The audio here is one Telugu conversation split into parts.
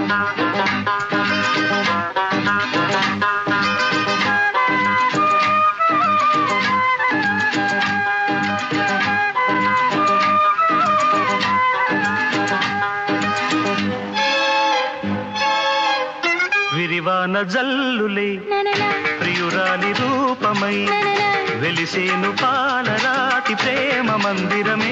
విరివాన జల్లులే ప్రియురాలి రూపమై వెలిసేను పాలరాతి ప్రేమ మందిరమే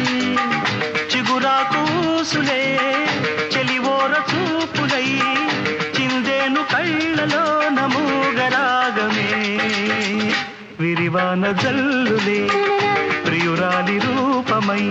చిగురాకూసులే చెలివోర చూపులై చిందేను కళ్ళలో నమూగరాగమే విరివాన జల్లులే ప్రియురాలి రూపమై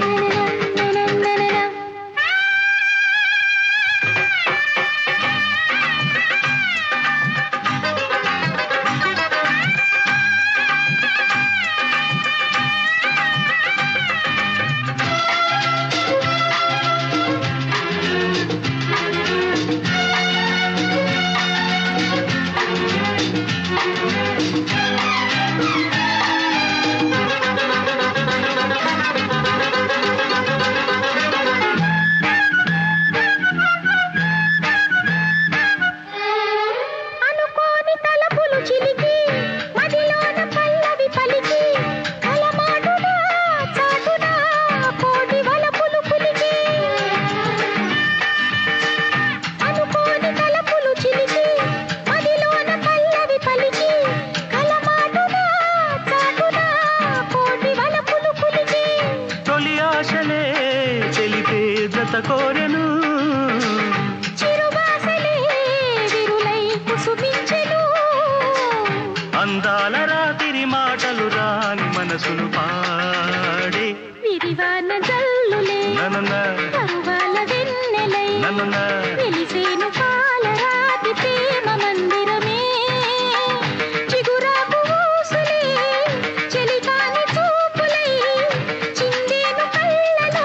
కోరెను చిరువాసలే విరులై కుసుమించెను అందాల రాత్రి మాటలు రాని మనసును పాడే విరివాన జల్లులే పరువాల వెన్నెలై వెలిసేను పాలరాతి ప్రేమ మందిరమే చిగురాకు ఊసులే చెలికాని చూపులై చిందేను కళ్ళలో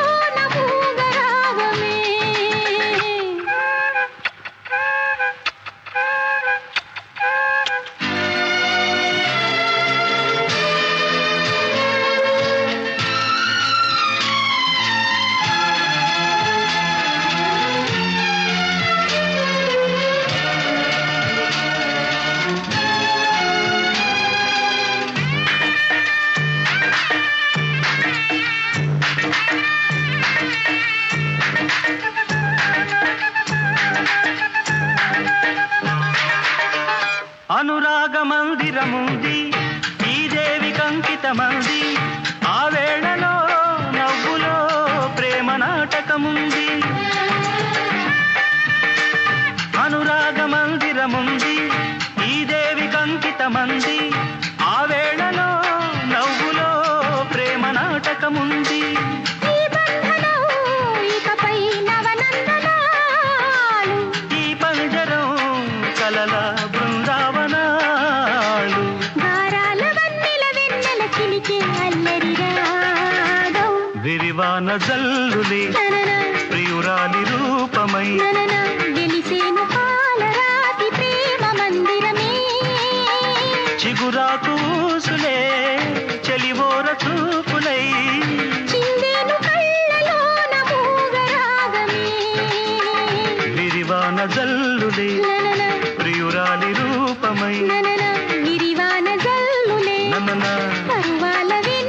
అనురాగ మందిరముంది ఈ దేవి కంకితమంది ఆ వేళలో నవ్వులో ప్రేమ నాటకముంది అనురాగ మందిరముంది ఈ దేవి కంకితమంది ఆ వేళలో నవ్వులో ప్రేమ నాటకముంది ఈ పంజరం కలల విరివాన జల్లులే ప్రియురాలి రూపమై వెలిసేను పాలరాతి ప్రేమ మందిరమే చిగురాకూసులే